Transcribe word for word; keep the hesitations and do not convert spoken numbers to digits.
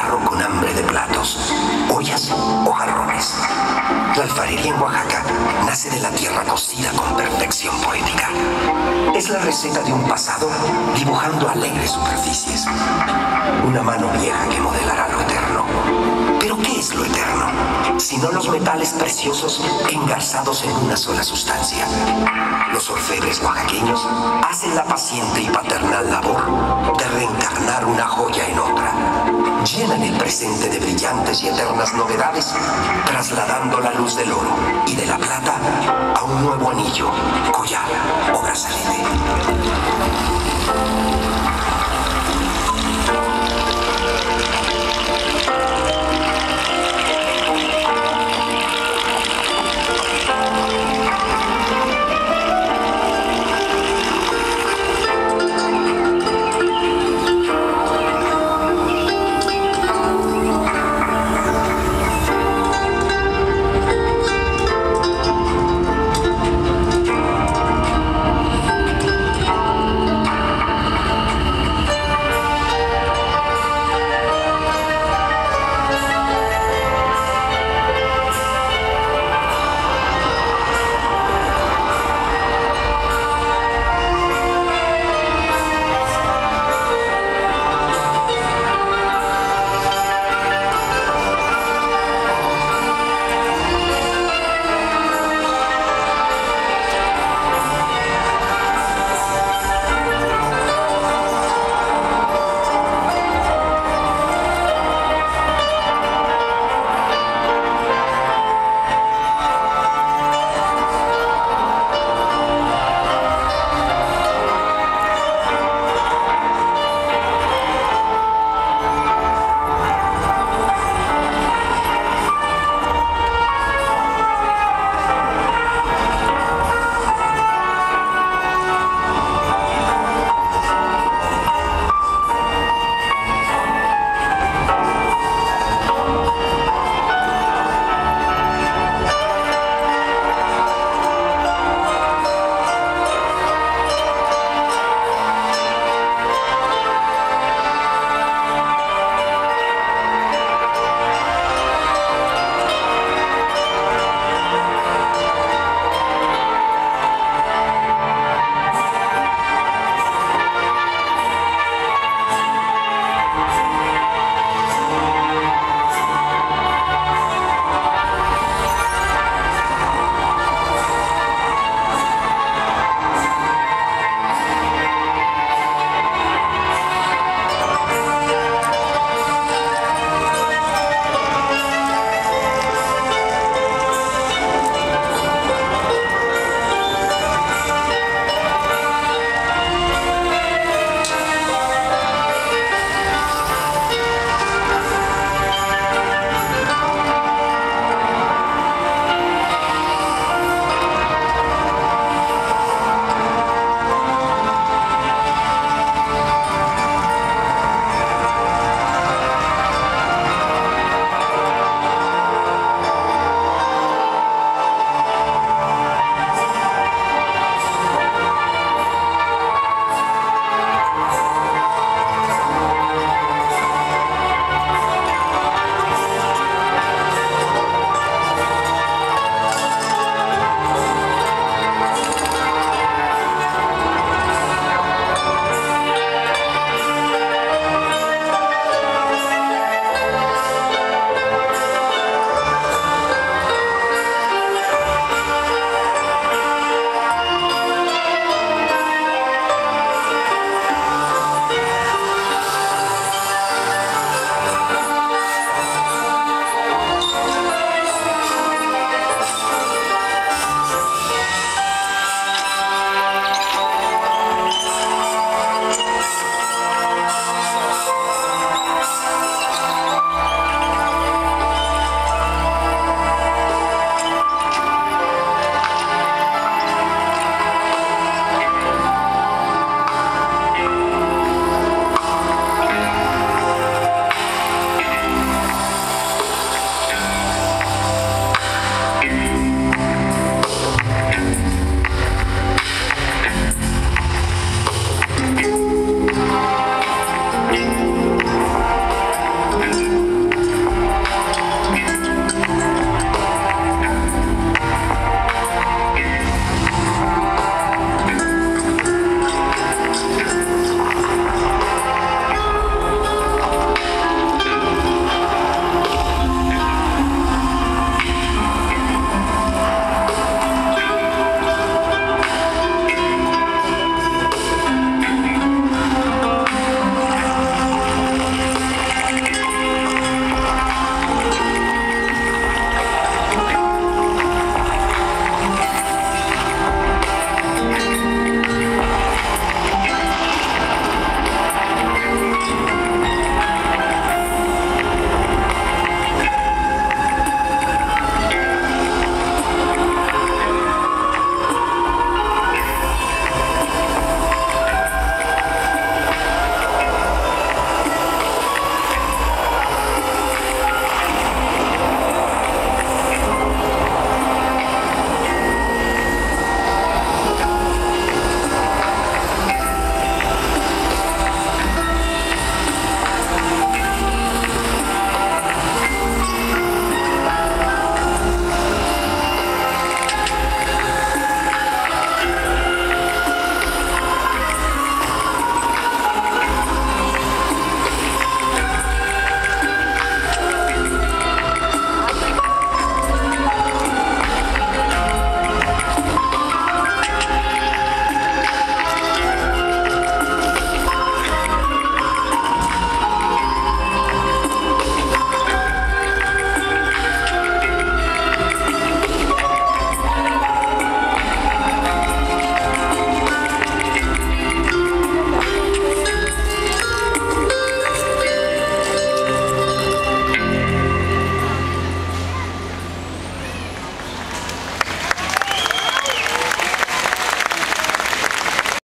barro con hambre de platos, ollas o jarrones. La alfarería en Oaxaca nace de la tierra cocida con perfección poética. Es la receta de un pasado dibujando alegres superficies. Una mano vieja que modelará lo eterno. ¿Pero qué es lo eterno? Sino los metales preciosos engarzados en una sola sustancia. Los orfebres oaxaqueños hacen la paciente y paternal labor de reencarnar una joya en otra. Llenan el presente de brillantes y eternas novedades, trasladando la luz del oro y de la plata a un nuevo anillo, collar o brazalete.